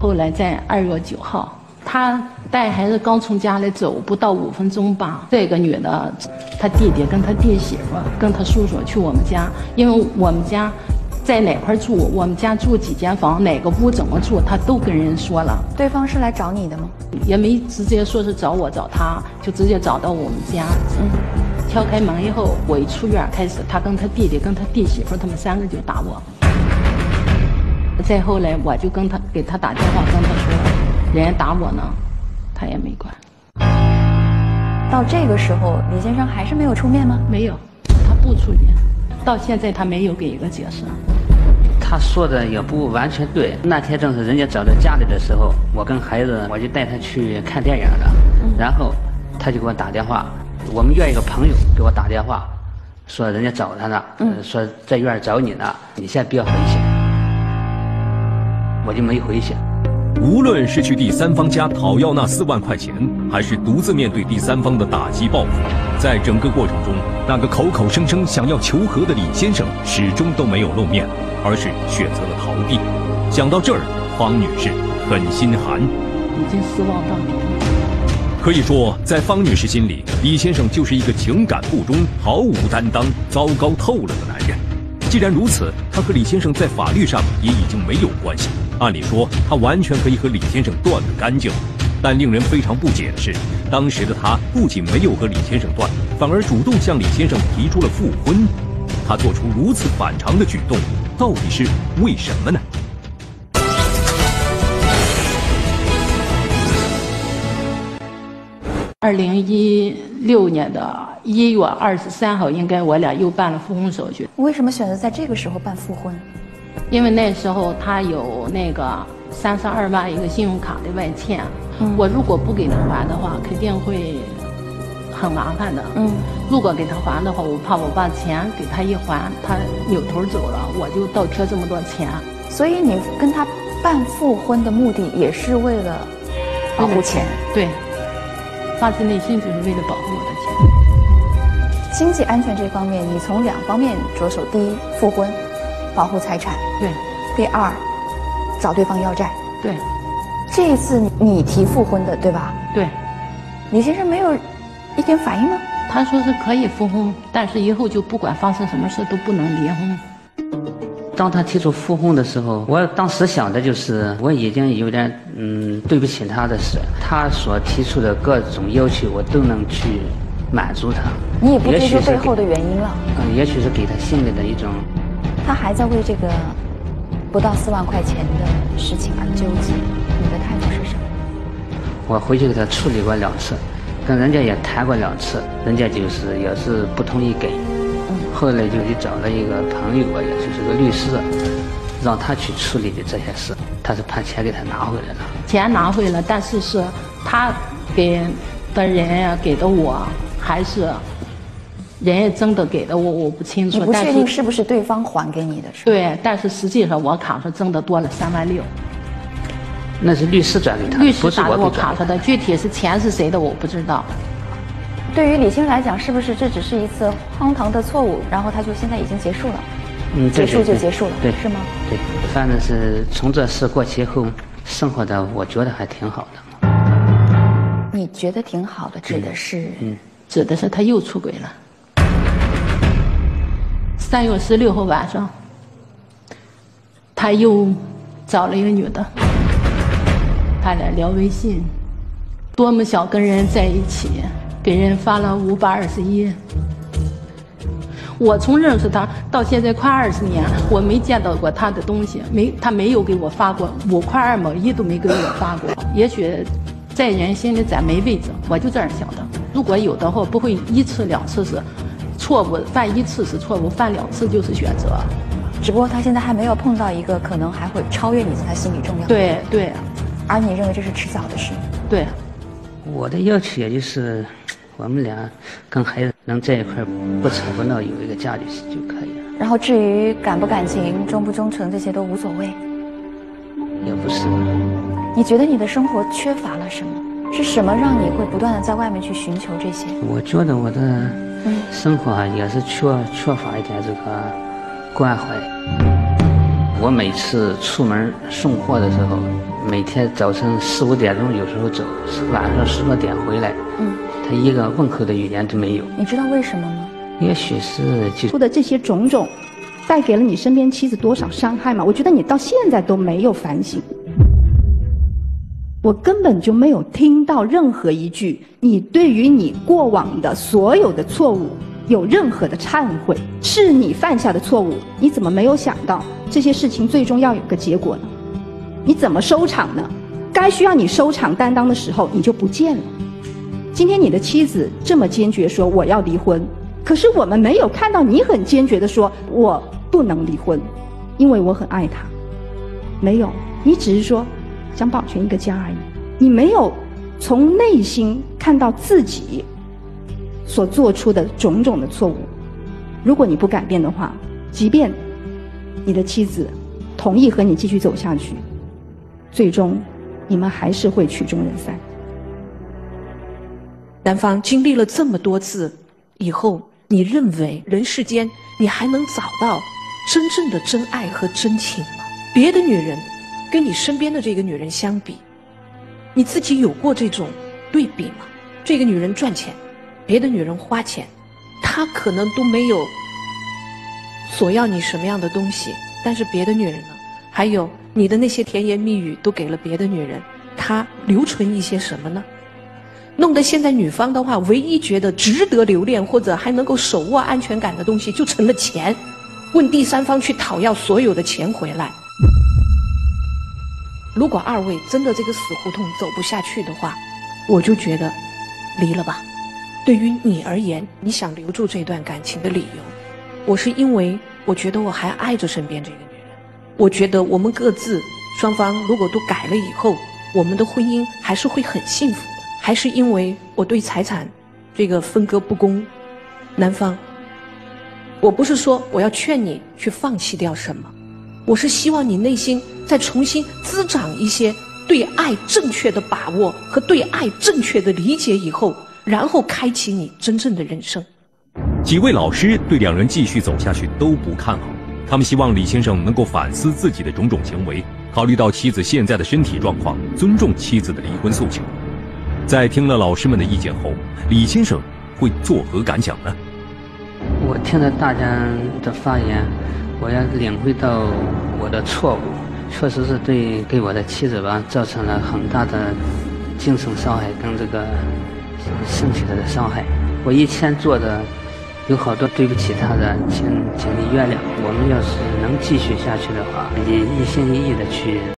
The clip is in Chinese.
后来在2月9号，他带孩子刚从家里走，不到5分钟吧，这个女的，他弟弟跟他弟媳妇跟他叔叔去我们家，因为我们家在哪块住，我们家住几间房，哪个屋怎么住，他都跟人说了。 对方是来找你的吗？ 也没直接说是找我找他，就直接找到我们家。敲开门以后，我一出院开始，他跟他弟弟跟他弟媳妇他们3个就打我。再后来我就给他打电话跟他说，人家打我呢，他也没管。 到这个时候，李先生还是没有出面吗？ 没有，他不出面，到现在他没有给一个解释。 他说的也不完全对。那天正是人家找到家里的时候，我跟孩子我就带他去看电影了，然后他就给我打电话，我们院一个朋友给我打电话，说人家找他呢，说在院找你呢，你现在不要回去。我就没回去。 无论是去第三方家讨要那4万块钱，还是独自面对第三方的打击报复，在整个过程中，那个口口声声想要求和的李先生始终都没有露面，而是选择了逃避。想到这儿，方女士很心寒， 已经失望到底。 可以说，在方女士心里，李先生就是一个情感不忠、毫无担当、糟糕透了的男人。既然如此，他和李先生在法律上也已经没有关系。按理说，他完全可以和李先生断得干净。但令人非常不解的是，当时的他不仅没有和李先生断，反而主动向李先生提出了复婚。他做出如此反常的举动，到底是为什么呢 ？2016年1月23号，应该我俩又办了复婚手续。 为什么选择在这个时候办复婚？ 因为那时候他有那个32万一个信用卡的外欠，我如果不给他还的话，肯定会很麻烦的。如果给他还的话，我怕我把钱给他一还，他扭头走了，我就倒贴这么多钱。 所以你跟他办复婚的目的也是为了保护钱？ 对。发自内心就是为了保护我的钱。 经济安全这方面，你从2方面着手：第一，复婚，保护财产； 对； 第二，找对方要债。 对。 这一次你提复婚的，对吧？ 对。 李先生没有一点反应吗？ 他说是可以复婚，但是以后就不管发生什么事都不能离婚。 当他提出复婚的时候，我当时想的就是我已经有点对不起他的事，他所提出的各种要求我都能去满足他。 你也不追究背后的原因了。 也许是给他心里的一种。 他还在为这个不到4万块钱的事情而纠结，你的态度是什么？ 我回去给他处理过2次，跟人家也谈过2次，人家就是也是不同意给。后来就找了一个朋友，也就是个律师，让他去处理的这些事。他是把钱给他拿回来了， 钱拿回来，但是是他给的人呀，给的我，还是人家真的给的我不清楚。 你不确定是不是对方还给你的？是对，但是实际上我卡上真的多了3万6。 那是律师转给他， 律师打到我卡上的，具体是钱是谁的我不知道。 对于李先生来讲，是不是这只是一次荒唐的错误，然后他就现在已经结束了？结束就结束了， 对， 是吗？ 对，反正是从这事过去以后，生活的我觉得还挺好的。 你觉得挺好的，指的是？ 指的是他又出轨了。3月16号晚上，他又找了一个女的，他俩聊微信，多么想跟人在一起。给人发了521，我从认识他到现在快20年，我没见到过他的东西，他没有给我发过5块2毛1都没给我发过。也许在人心里咱没位置，我就这样想的。如果有的话，不会1次2次是错误，犯1次是错误，犯2次就是选择。 只不过他现在还没有碰到一个可能还会超越你在他心里重要的。 对对。 而你认为这是迟早的事？ 对。 我的要求也就是我们俩跟孩子能在一块不吵不闹，有一个家就可以了。 然后至于感不感情、忠不忠诚，这些都无所谓。 也不是。 你觉得你的生活缺乏了什么？是什么让你会不断的在外面去寻求这些？ 我觉得我的生活也是缺乏一点这个关怀。 我每次出门送货的时候，每天早晨4、5点钟有时候走，晚上10多点回来，他一个问候的语言都没有。 你知道为什么吗？ 也许是出的这些种种，带给了你身边妻子多少伤害吗？我觉得你到现在都没有反省。我根本就没有听到任何一句你对于你过往的所有的错误有任何的忏悔。是你犯下的错误，你怎么没有想到这些事情最终要有个结果呢？你怎么收场呢？该需要你收场担当的时候你就不见了。今天你的妻子这么坚决说我要离婚，可是我们没有看到你很坚决地说我不能离婚，因为我很爱他。没有，你只是说想保全一个家而已，你没有从内心看到自己所做出的种种的错误。如果你不改变的话，即便你的妻子同意和你继续走下去，最终你们还是会曲终人散。 男方经历了这么多次以后，你认为人世间你还能找到真正的真爱和真情吗？别的女人跟你身边的这个女人相比，你自己有过这种对比吗？这个女人赚钱，别的女人花钱，她可能都没有索要你什么样的东西，但是别的女人呢？还有你的那些甜言蜜语都给了别的女人，她留存一些什么呢？弄得现在女方的话，唯一觉得值得留恋或者还能够手握安全感的东西就成了钱，问第三方去讨要所有的钱回来。如果二位真的这个死胡同走不下去的话，我就觉得离了吧。对于你而言，你想留住这段感情的理由，我是因为我觉得我还爱着身边这个女人，我觉得我们各自双方如果都改了以后，我们的婚姻还是会很幸福的。还是因为我对财产这个分割不公，男方，我不是说我要劝你去放弃掉什么，我是希望你内心再重新滋长一些对爱正确的把握和对爱正确的理解以后，然后开启你真正的人生。 几位老师对两人继续走下去都不看好，他们希望李先生能够反思自己的种种行为，考虑到妻子现在的身体状况，尊重妻子的离婚诉求。在听了老师们的意见后，李先生会作何感想呢？ 我听了大家的发言，我要领会到我的错误，确实是对我的妻子吧造成了很大的精神伤害跟这个身体的伤害。我以前做的有好多对不起他的，请你原谅。我们要是能继续下去的话，也一心一意的去